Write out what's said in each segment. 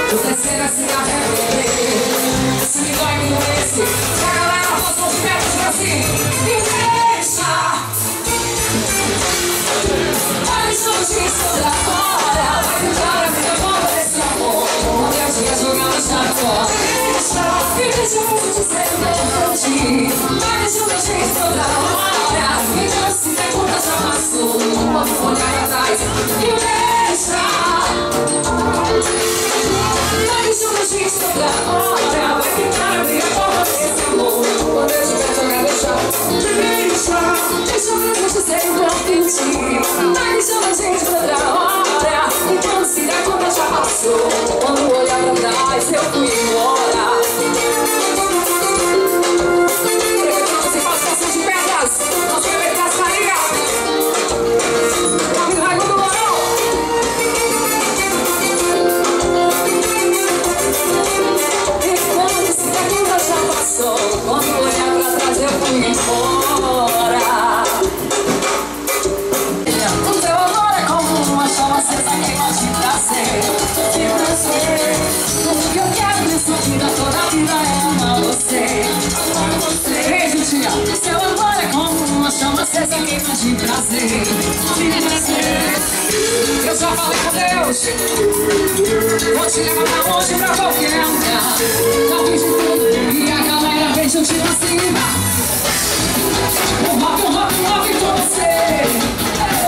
Eu descer a se arrepender. Se me dói que não esse, se a galera passou de perto de assim, me deixa. Olha isso de toda hora, vai tentar a vida toda desse amor. Onde eu tinha jogado já fora. Me deixa muito dizer importante. Vai deixando a gente toda hora. Então se der conta já passou. Quando olhar pra trás, me deixa. Vai deixando a gente toda hora. Vai tentar abrir a porta desse amor. Quando eu tiver jogado já deixa eu dizer importante. Vai deixando a gente toda hora. Então se der conta já passou. Quando olhar pra trás, eu fui embora. Você faz canção de pedras, não se vê pra sair. Corre raiva do Morão. E quando se der conta já passou. Quando olhar pra trás, eu fui embora. O teu amor é como uma chama acesa que gosta de prazer. De prazer. Tudo que eu quero nessa vida, toda a vida é amar você. Amar você. Beijo, tia. Seu amor é como uma chama acesa que gosta de prazer. De prazer. Eu já falei com Deus, vou te levar pra longe, pra qualquer lugar. Já fiz de tudo e a galera vem juntinho assim. Um rock com você.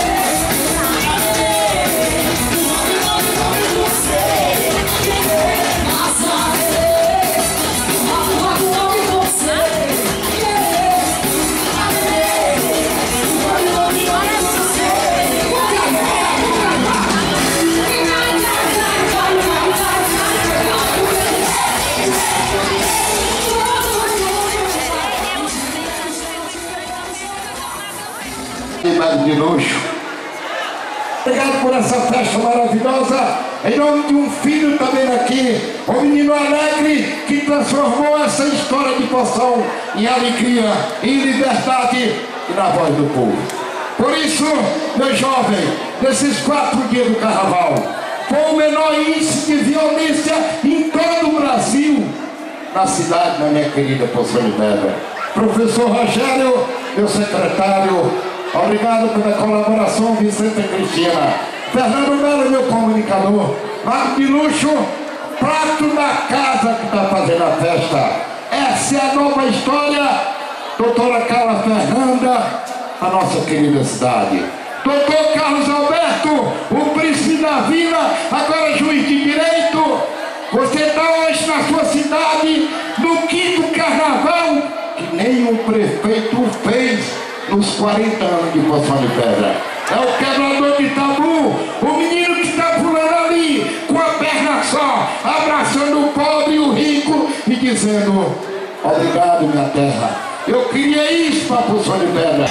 De luxo. Obrigado por essa festa maravilhosa. Em nome de um filho também aqui, um menino alegre que transformou essa história de Poção em alegria, em liberdade e na voz do povo. Por isso, meu jovem, nesses 4 dias do carnaval, com o menor índice de violência em todo o Brasil, na cidade, na minha querida Poção de Pedra. Professor Rogério, meu secretário, obrigado pela colaboração, Vicente e Cristina. Fernando Melo, meu comunicador. Marco de luxo, prato da casa que está fazendo a festa. Essa é a nova história. Doutora Carla Fernanda, a nossa querida cidade. Doutor Carlos Alberto, o príncipe da vila, agora juiz de direito. Você está hoje na sua cidade, no 5º carnaval, que nenhum prefeito fez nos 40 anos de Poção de Pedra. É o quebrador de tabu, o menino que está pulando ali, com a perna só, abraçando o pobre e o rico e dizendo: obrigado, minha terra. Eu queria isso para Poção de Pedra.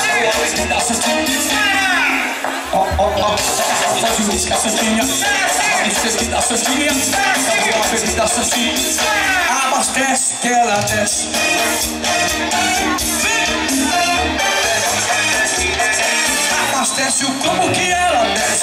Abastece que ela desce. Abastece o como que ela desce.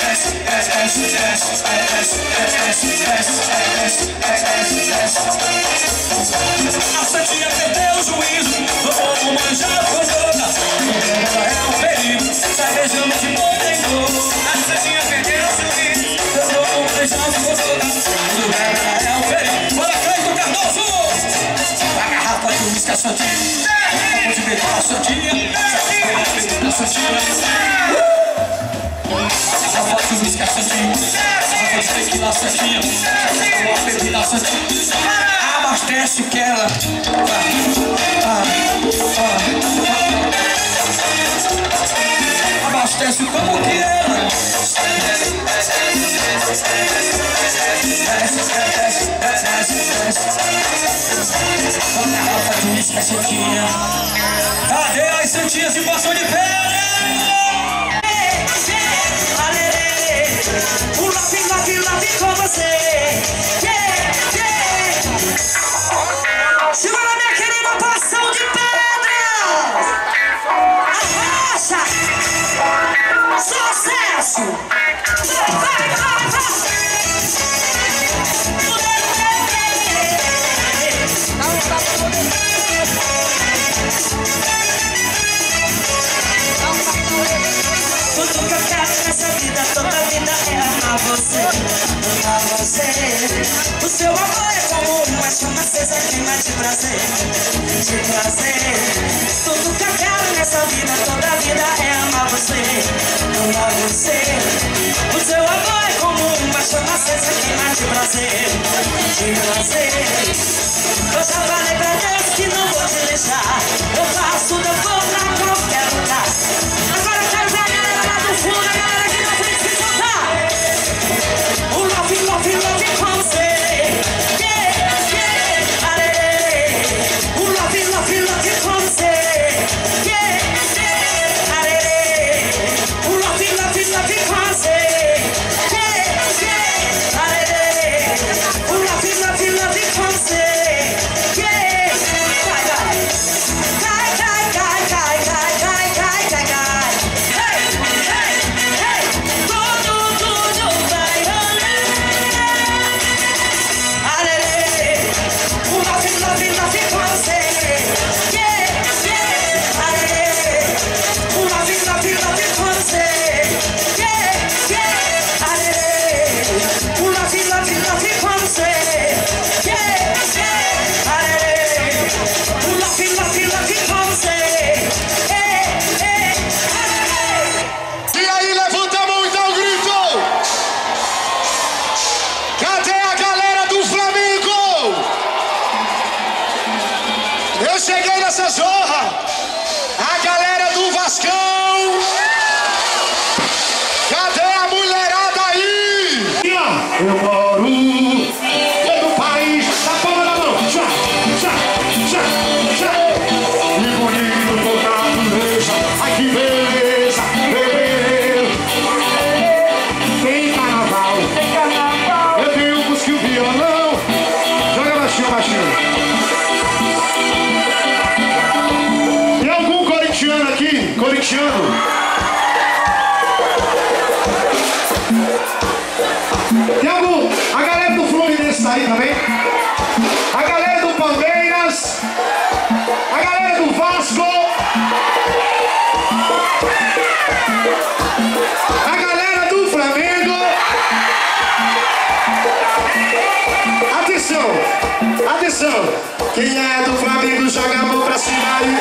A Santinha perdeu o juízo, vamos manjar com toda. Ela é um perigo, sai beijando de boca em boca. A Santinha perdeu o juízo, vamos manjar com toda. Ela é um perigo. Bora, Cleiton Cardoso! A garrafa de uísque, a Santinha. Acabou de beijar a Santinha. A Santinha. A voz do uísque, a Santinha. A voz do tequila, a Santinha. A bebida, a Santinha. Abastece que ela. Abastece como que ela. Cadê as santinhas de Poção de Pedra? Love com você. Segura minha querida Poção de Pedra. Arrasa. Sucesso. Vai. você, amo você. O seu amor é como uma chama acesa, queima de prazer, de prazer. Tudo que eu quero nessa vida, toda a vida é amar você, amar você. O seu amor é como uma chama acesa, queima de prazer, de prazer. Eu já falei pra Deus que não vou te deixar. Eu faço tudo, eu vou pra qualquer lugar. Agora eu quero ver a galera lá do fundo, a galera aqui na frente se soltar. O love, love, love com você. Yeah, yeah, arerê. O love, love, love com você. Yeah, yeah, arerê. O love, love, love com você. Yeah, yeah, arerê. O love, love, love com você. Eu cheguei nessa zorra, a galera do Vascão, cadê a mulherada aí? Eu moro no país, na palma da mão, tchá, tchá, tchá, tchá. Que bonito toda a natureza, ai que beleza, tem carnaval, eu tenho um busque o violão, joga baixinho, baixinho. Aqui, corintiano. Tem algum? A galera do Fluminense tá aí também? A galera do Palmeiras. A galera do Vasco. A galera do Flamengo. Atenção, atenção. Quem é do Flamengo joga a mão pra cima aí.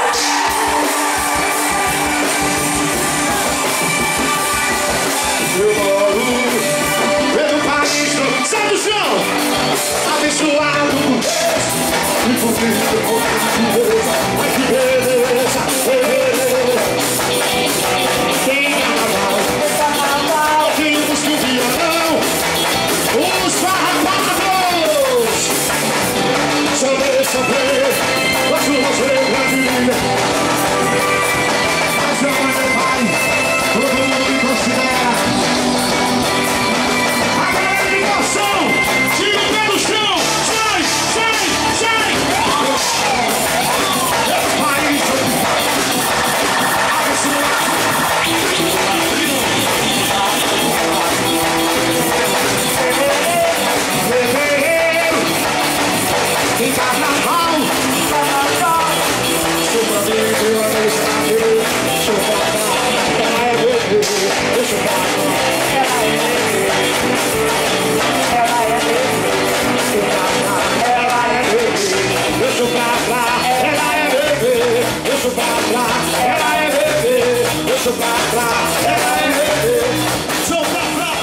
Eu moro no país, sai do chão, abençoado por Deus, e por Cristo, ai que beleza, tem carnaval, tem um busco de violão, os farrapados, sofrer, sofrer, mas o você pra vida, mas não é pai, todo mundo considera. Tira o pé do chão! Sai! Sai! Sai! Tem carnaval! Seu amigo, eu não estarei. Deixa eu falar, ela é bebê. Deixa eu falar, ela é bebê. Ela é bebê. Ela é bebê. Deixa eu falar, ela é bebê. Deixa eu falar, ela é bebê. Deixa eu falar, ela é bebê. Deixa eu falar.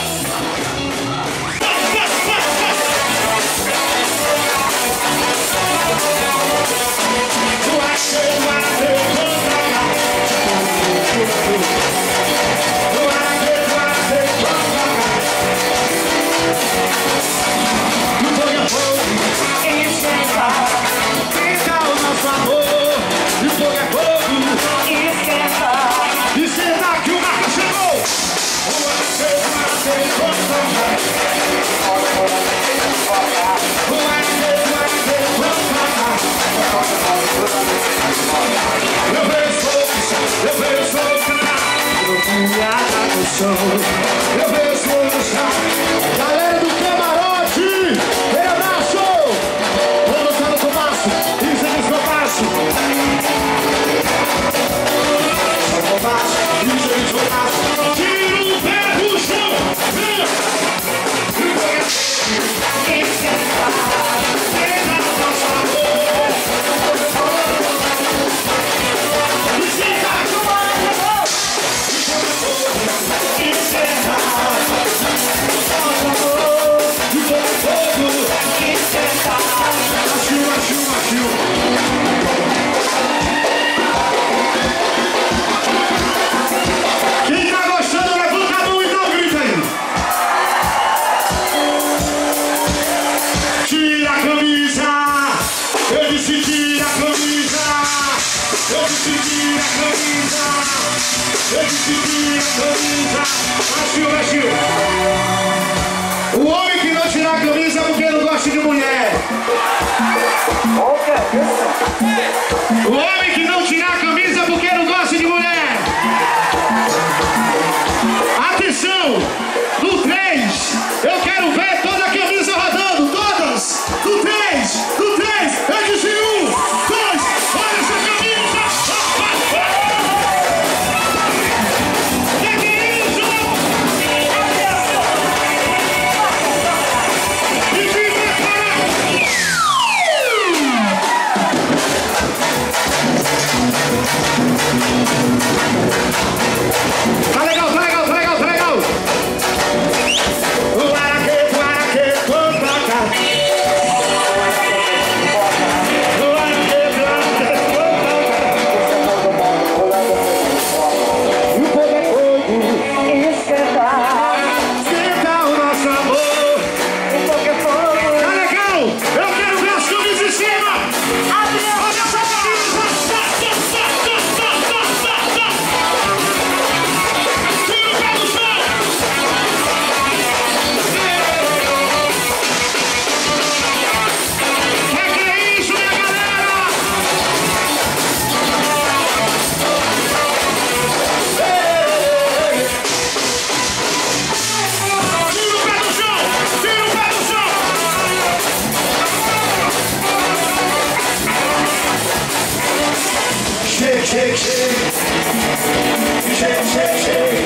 Eu vejo fogo, galera do camarote, pedaço, vou botar no tomaço, isso é descompasso. Só tomaço, isso é descompasso. Tira o pé do chão, Baixinho. O homem que não tirar a camisa é porque não gosta de mulher. O homem que não tirar a camisa é porque não gosta de mulher. Atenção! No 3, eu quero ver toda a camisa rodando. Todas! No 3, eu disse 1, 2, olha essa camisa! Tá legal. Shake.